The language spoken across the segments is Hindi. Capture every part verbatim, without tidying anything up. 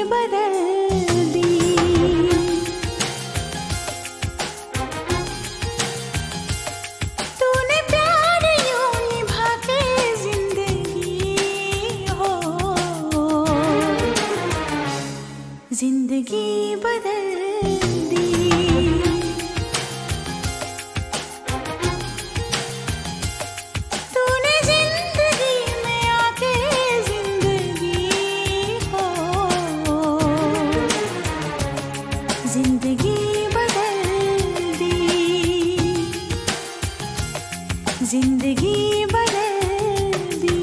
बदल दी। तूने प्यार यूं निभा के जिंदगी हो, जिंदगी बदल दी। तूने जिंदगी में आके जिंदगी हो, जिंदगी बदल दी, जिंदगी बदल दी।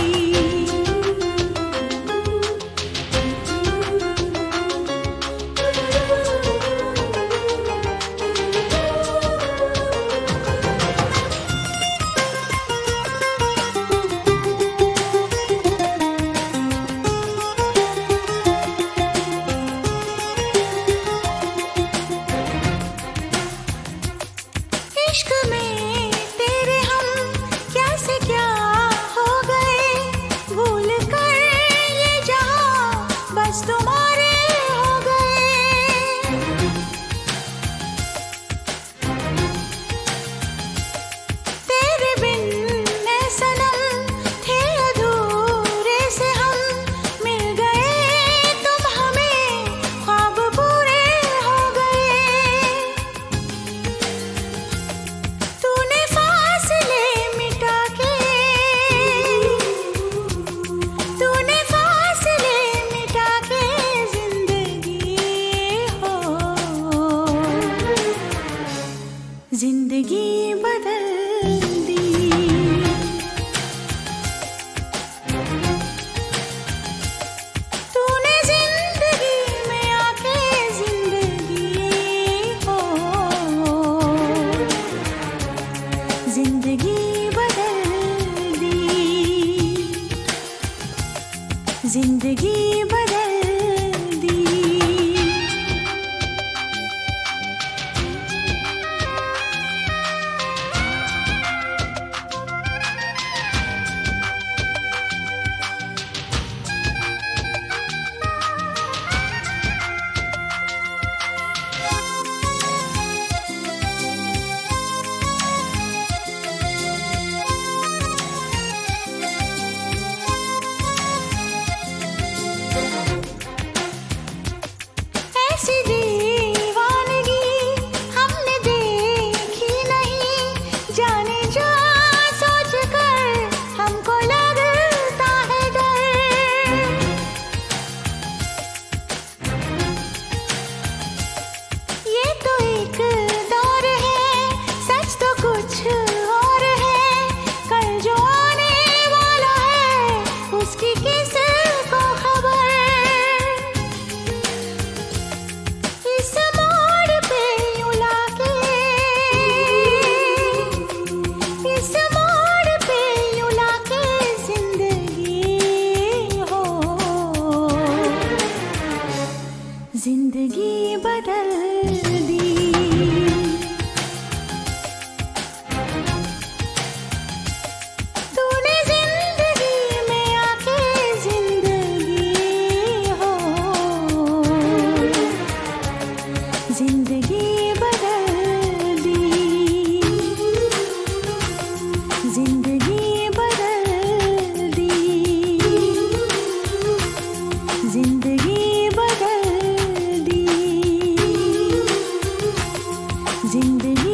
इश्क में तेरे हम कैसे क्या हो गए, भूल कर ये जहां बस तुम्हारे हो गए। तेरे बिन मैं सनम थे अधूरे से हम, मिल गए तुम हमें ख्वाब पूरे हो गए। तूने फासले मिटा के, तूने फासले मिटा के जिंदगी हो, जिंदगी बदल दी। तूने जिंदगी में आके जिंदगी हो, जिंदगी बदल दी, जिंदगी बदल दी। ऐसी दीवानगी हमने देखी नहीं, जाने जा सोच कर हमको लगता है डर। ये तो एक दौर है, सच तो कुछ और है, कल जो आने वाला है उसकी किसको खबर। इस मोड़ पे यूं लाके, इस मोड़ पे यूं लाके जिंदगी हो, जिंदगी बदल दी। तूने जिंदगी में आके जिंदगी हो, जिंदगी बदल दी, जिंदगी बदल दी, जिंदगी बदल दी, जिंदगी